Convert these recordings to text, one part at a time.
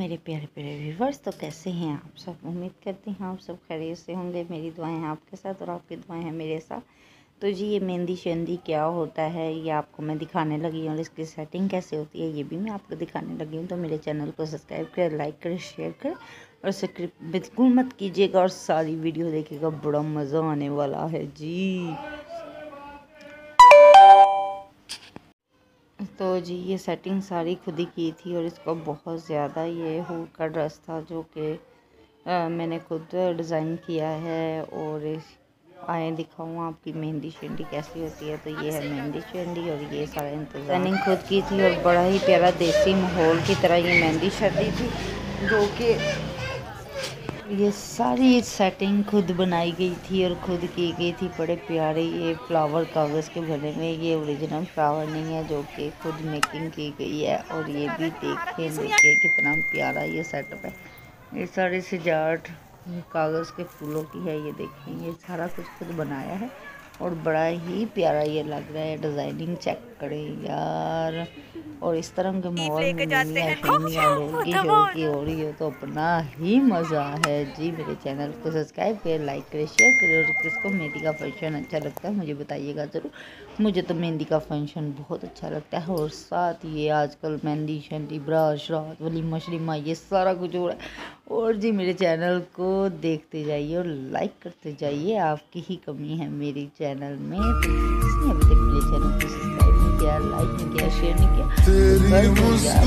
मेरे प्यारे प्यारे व्यूवर्स, तो कैसे हैं आप सब। उम्मीद करती हैं आप सब खैरियत से होंगे। मेरी दुआएं हैं आपके साथ और आपकी दुआएं हैं मेरे साथ। तो जी, ये मेहंदी शेंदी क्या होता है ये आपको मैं दिखाने लगी हूँ और इसकी सेटिंग कैसे होती है ये भी मैं आपको दिखाने लगी हूँ। तो मेरे चैनल को सब्सक्राइब करें, लाइक करें, शेयर करें और सब्सक्राइब बिल्कुल मत कीजिएगा और सारी वीडियो देखिएगा, बड़ा मज़ा आने वाला है जी। तो जी, ये सेटिंग सारी खुद ही की थी और इसका बहुत ज़्यादा ये हुड का ड्रेस था जो कि मैंने खुद डिज़ाइन किया है। और आए दिखाऊँ आपकी मेहंदी शेंदी कैसी होती है। तो ये है मेहंदी शेंदी और ये सारा इंतज़ाम खुद की थी और बड़ा ही प्यारा देसी माहौल की तरह ये मेहंदी शेंदी थी जो कि ये सारी सेटिंग खुद बनाई गई थी और खुद की गई थी। बड़े प्यारे ये फ्लावर कागज़ के बने हुए, ये ओरिजिनल फ्लावर नहीं है जो कि खुद मेकिंग की गई है। और ये भी देखिए कितना प्यारा ये सेटअप है। ये सारी सजावट कागज़ के फूलों की है। ये देखें, ये सारा कुछ खुद बनाया है और बड़ा ही प्यारा ये लग रहा है। डिज़ाइनिंग चेक करें यार। और इस तरह के माहौल में मियाँ शेमियाँ लोगी शोगी हो रही हो तो अपना ही मज़ा है जी। मेरे चैनल को सब्सक्राइब करें, लाइक करें, शेयर करें और किसको मेहंदी का फंक्शन अच्छा लगता है मुझे बताइएगा ज़रूर। मुझे तो मेहंदी का फंक्शन बहुत अच्छा लगता है। और साथ ये आजकल मेहंदी शेंदी बरात शरात वलीमा शलीमा ये सारा कुछ हो रहा है। और जी, मेरे चैनल को देखते जाइए और लाइक करते जाइए, आपकी ही कमी है मेरे चैनल में। तो जिसने अभी तक मेरे चैनल को सब्सक्राइब नहीं किया, लाइक नहीं किया, शेयर नहीं किया, कितने लोग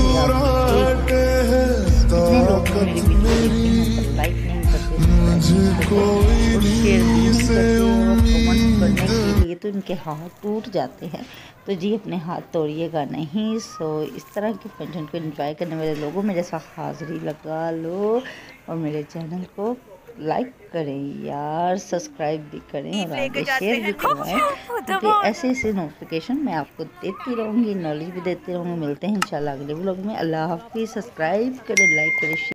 मेरी वीडियो देखते हैं पर लाइक नहीं करते, और शेयर भी नहीं करते और कमेंट करने के लिए तो इनके हाथ टूट जाते हैं। तो जी, अपने हाथ तोड़िएगा नहीं। सो इस तरह के फंक्शन को एंजॉय करने वाले लोगों मेरे साथ हाज़िरी लगा लो और मेरे चैनल को लाइक करें यार, सब्सक्राइब भी करें और आगे शेयर भी करवाएं, क्योंकि ऐसे ऐसे नोटिफिकेशन मैं आपको देती रहूँगी, नॉलेज भी देती रहूँगी। मिलते हैं इंशाल्लाह अगले व्लॉग में। अल्लाह हाफिज़। सब्सक्राइब करें, लाइक करें,